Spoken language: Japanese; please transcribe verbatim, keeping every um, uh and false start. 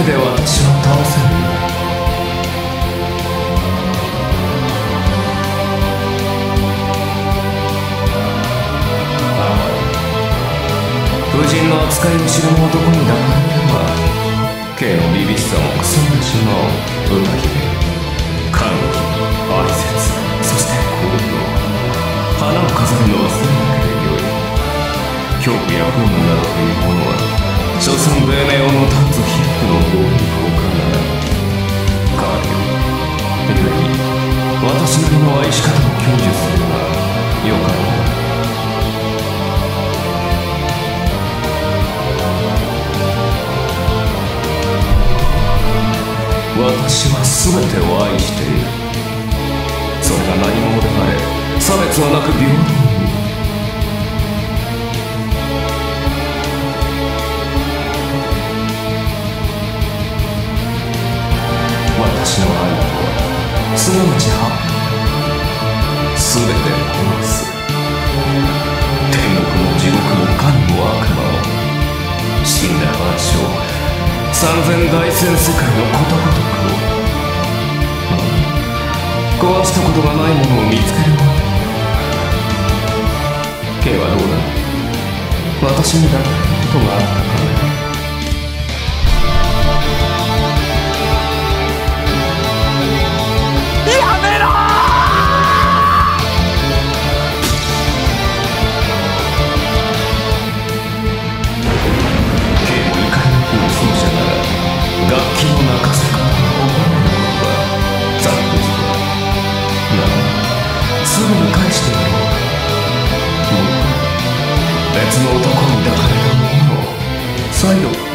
手で私は倒せる。婦人の扱いを知る男に抱かれれば K のビビッさもくすんでしまう。歌姫、歓喜、哀切、そして行動、花を飾るのはそれだけでよい。恐怖や不運などというものは所詮米名をの立つ皮膚の合に他がない。カーリオ、故に私なりの愛し方を享受すればよかろう。私は全てを愛している。それが何者であれ差別はなく平等に。私の愛とはすなわちハッ全て壊す。天国も地獄も神も悪魔も死んだ万象三千大千世界のことごとくを、壊したことがないものを見つけるわけ。 K はどうだ。私に抱かれたことがあったかね。やめろ楽器の泣かせ方が覚えるのは残酷だ。だがすぐに返してやろう。もう別の男に抱かれたものを再度